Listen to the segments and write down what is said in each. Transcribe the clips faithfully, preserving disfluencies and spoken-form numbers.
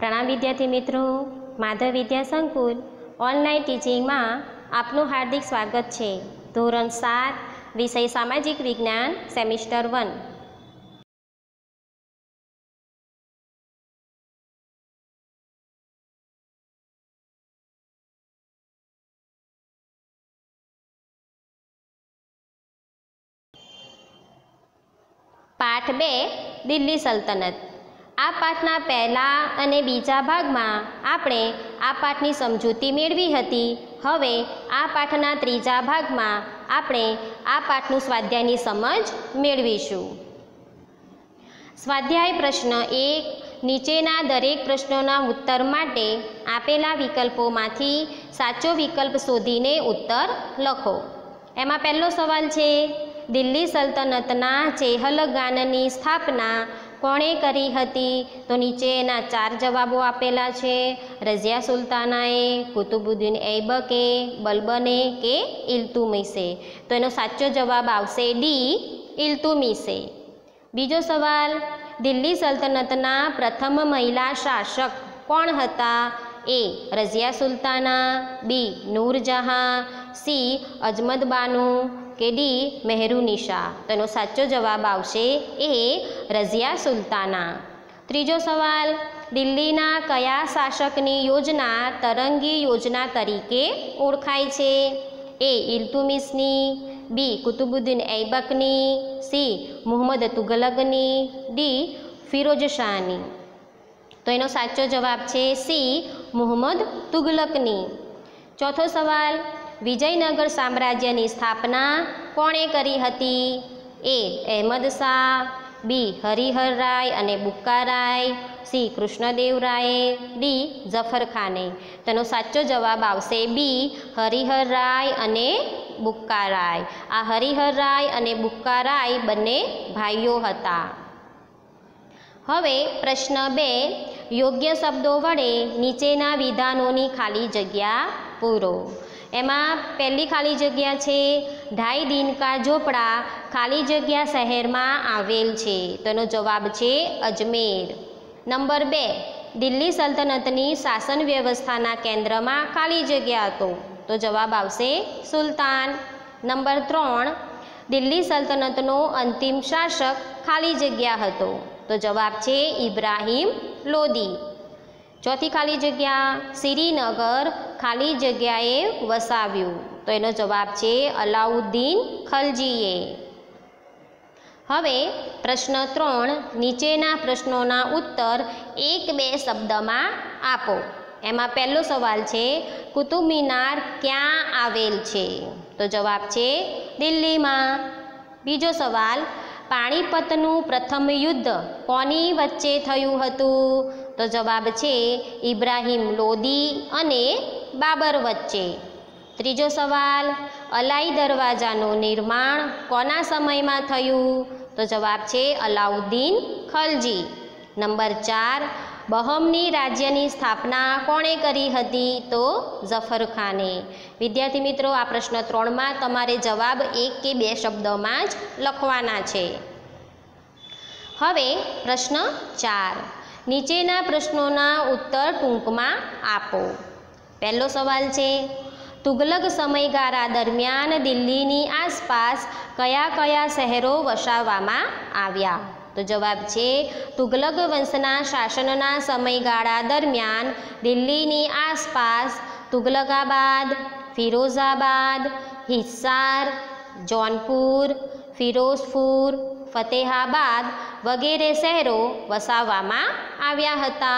प्रणाम विद्यार्थी मित्रों, माधव विद्या संकुल ऑनलाइन टीचिंग में आपનું हार्दिक स्वागत है। धोरण सात विषय सामाजिक विज्ञान सेमिस्टर वन। पाठ बे दिल्ली सल्तनत। आ पाठना पहला अने बीजा भाग में आपणे आ पाठनी समजूती मेळवी हती। हवे आ पाठना त्रीजा भाग में आपणे आ पाठनु स्वाध्यायनी समज मेळवीशुं। स्वाध्याय प्रश्न एक। नीचेना दरेक प्रश्नोना उत्तर माटे आपेला विकल्पोमांथी साचो विकल्प शोधीने उत्तर लखो। एमां पहलो सवाल छे, दिल्ली सल्तनतना चेहलगाननी स्थापना कोणे करी हती? तो नीचेना चार जवाबों आपेला छे। रज़िया सुल्तानाए, कुतुबुद्दीन ऐबके, बलबने के इल्तुमिशे। तो एनो साचो जवाब आवशे डी, इल्तुमिशे। बीजो सवाल, दिल्ली सल्तनतना प्रथम महिला शासक कोण हता? A Razia Sultana, B Nurjahan, C Azmat Banu के डी मेहरुनिशा। तो एनो साचो जवाब आवशे ए रज़िया सुल्ताना। त्रीजो सवाल, दिल्लीना कया शासकनी योजना तरंगी योजना तरीके ओळखाय छे? ए इल्तुमिशनी, बी कुतुबुद्दीन ऐबकनी, सी मुहम्मद तुगलकनी, डी फिरोज शाहनी। तो एनो साचो जवाब छे सी मुहम्मद तुगलकनी। चौथो सवाल, विजयनगर साम्राज्यनी स्थापना कोणे करी हती? ए अहमद शाह, बी हरिहर राय अने बुक्का राय, सी कृष्णदेवराये, डी जफर खाने। तेनो साचो जवाब आवशे बी हरिहर राय अने बुक्का राय। आ हरिहर राय अने बुक्का राय बंने भाईओ हता। हवे प्रश्न बे, योग्य शब्दों वडे नीचेना विधानोनी खाली जग्या पूरो। एमां पहली खाली जग्या छे ढाई दिन का झोपड़ा खाली जग्या शहर में आवेल छे। तो एनो जवाब छे अजमेर। नंबर बे, दिल्ली सल्तनतनी शासन व्यवस्थाना केंद्र में खाली जग्या हतो। तो जवाब आवशे सुल्तान। नंबर त्रण, दिल्ली सल्तनतनो अंतिम शासक खाली जग्या हतो। तो जवाब छे इब्राहिम लोदी। चौथी खाली जग्या, श्रीनगर खाली जग्याए वसाव्यु। तो एनो जवाब छे अलाउद्दीन खलजीए। हवे प्रश्न त्रण, नीचेना प्रश्नोना उत्तर एक बे शब्द में आपो। एमां पहलो सवाल छे, कुतुब मीनार क्यां आवेल छे? तो जवाब छे दिल्ली में। बीजो सवाल, पाणीपतनु प्रथम युद्ध कोनी वच्चे थयुं हतुं? तो जवाब छे इब्राहिम लोदी अने बाबर वच्चे। त्रीजो सवाल, अलाई दरवाजाનું निर्माण कोना समय में थयुं? तो जवाब छे अलाउद्दीन खलजी। नंबर चार, बहमनी राज्यनी स्थापना कोणे करी हती? तो जफर खाने। विद्यार्थी मित्रों, आ प्रश्न त्रण में तमारे जवाब एक के बे शब्दों में ज लखवाना छे। हवे प्रश्न चार, नीचेना प्रश्नोना उत्तर टूंक में आपो। पहलो सवाल छे, तुगलक समयगाळा दरमियान दिल्लीनी आसपास कया कया शहरों वसाववामां आव्या? तो जवाब छे तुगलक वंशना शासनना समयगाळा दरमियान दिल्लीनी आसपास तुगलकाबाद, फिरोजाबाद, हिसार, जौनपुर, फिरोजपुर, फतेहाबाद वगैरे शहरों वसाववामां आव्या हता।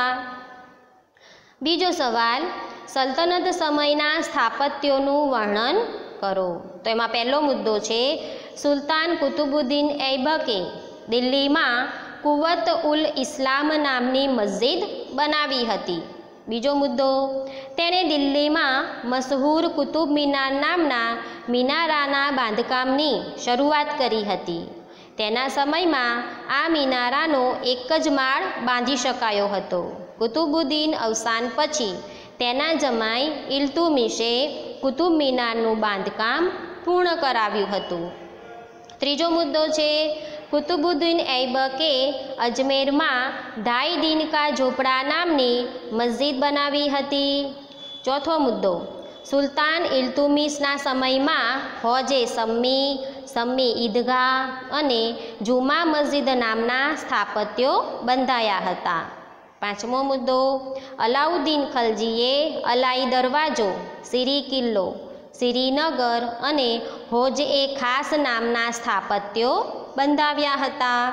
बीजो सवाल, सल्तनत समयना स्थापत्योनुं वर्णन करो। तो एमां पहलो मुद्दो छे, सुल्तान कुतुबुद्दीन ऐबके दिल्ली में कुवत उल इस्लाम नामनी मस्जिद बनावी हती। बीजो मुद्दो, तेणे दिल्ली में मशहूर कुतुब मीनार नामना मीनाराना बांधकामनी शरूआत करी हती। तेना समय में आ मीनारानो एक ज माळ बांधी शकायो हतो। कुतुबुद्दीन अवसान पछी तेना जमाई इल्तुमिशे कुतुब मीनारनुं बांधकाम पूर्ण कराव्युं हतुं। त्रीजो मुद्दो छे, કુતુબુદ્દીન ઐબકે અજમેરમાં ઢાઈ દિન કા ઝોપડા નામની મસ્જિદ બનાવી હતી। ચોથો મુદ્દો, સુલતાન ઇલ્તુમિશના સમયમાં હોજે સમ્મી, સમ્મી ઈદગાહ અને જુમા મસ્જિદ નામના સ્થાપત્યો બંધાયા હતા। પાંચમો મુદ્દો, અલાઉદ્દીન ખલજીએ અલાઈ દરવાજો, સિરી કિલ્લો, શ્રીનગર અને હોજ એ ખાસ નામના સ્થાપત્યો બંધાવ્યા હતા।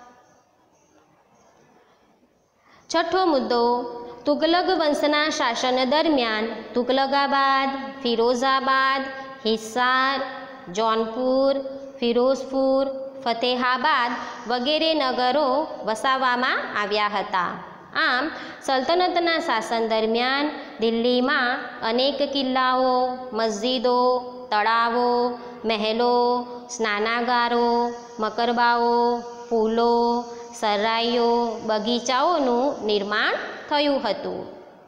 છઠ્ઠો મુદ્દો, તુગલક વંશના શાસન દરમિયાન તુગલકાબાદ, ફિરોઝાબાદ, હિસાર, જૌનપુર, ફિરોઝપુર, ફતેહાબાદ વગેરે નગરો વસાવવામાં આવ્યા હતા। આમ સલ્તનતના શાસન દરમિયાન દિલ્હીમાં અનેક કિલ્લાઓ, મસ્જિદો, તળાવો, મહેલો, સ્નાનાગારો, મકરબાઓ, પુલો, સરાઈઓ, બગીચાઓનું નિર્માણ થયું હતું।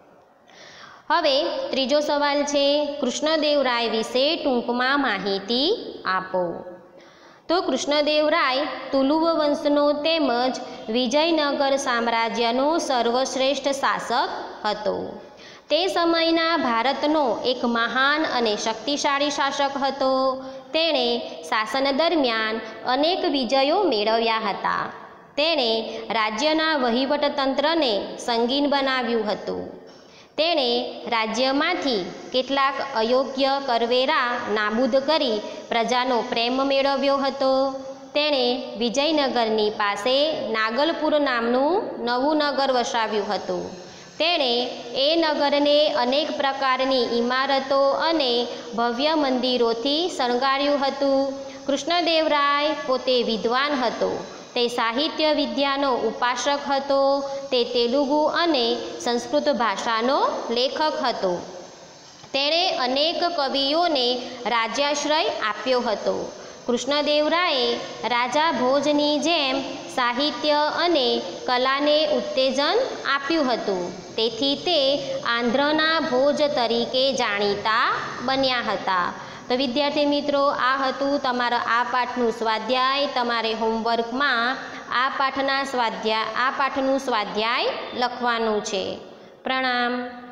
હવે ત્રીજો સવાલ છે, કૃષ્ણદેવરાય વિશે ટૂંકમાં માહિતી આપો। તો કૃષ્ણદેવરાય તુલુવ વંશનો તેમજ વિજયનગર સામ્રાજ્યનો સર્વશ્રેષ્ઠ શાસક હતો। તે સમયના ભારતનો એક મહાન અને શક્તિશાળી શાસક હતો। તેણે શાસન દરમિયાન અનેક વિજયો મેળવ્યા હતા। તેણે રાજ્યના વહીવટતંત્રને સંગીન બનાવ્યું હતું। તેણે રાજ્યમાંથી કેટલાક અયોગ્ય કરવેરા નાબૂદ કરી પ્રજાનો પ્રેમ મેળવ્યો હતો। તેણે વિજયનગરની પાસે નાગલપુર નામનું નવું નગર વસાવ્યું હતું। તેણે એ નગરને અનેક પ્રકારની ઇમારતો અને ભવ્ય મંદિરોથી શણગાર્યું હતું। કૃષ્ણદેવરાય પોતે વિદ્વાન હતો। તે સાહિત્ય વિદ્યાનો ઉપાસક હતો। તે તેલુગુ અને સંસ્કૃત ભાષાનો લેખક હતો। તેણે અનેક કવિઓને રાજ્યાશ્રય આપ્યો હતો। કૃષ્ણદેવરાયે રાજા ભોજની જેમ સાહિત્ય અને કલાને ઉત્તેજન આપ્યું હતું। તેથી તે આંધ્રના ભોજ તરીકે જાણીતા બન્યા હતા। તો વિદ્યાર્થી મિત્રો, આ હતું તમારા આ પાઠનું સ્વાધ્યાય। તમારે હોમવર્કમાં આ પાઠના સ્વાધ્યાય આ પાઠનું સ્વાધ્યાય લખવાનું છે। પ્રણામ।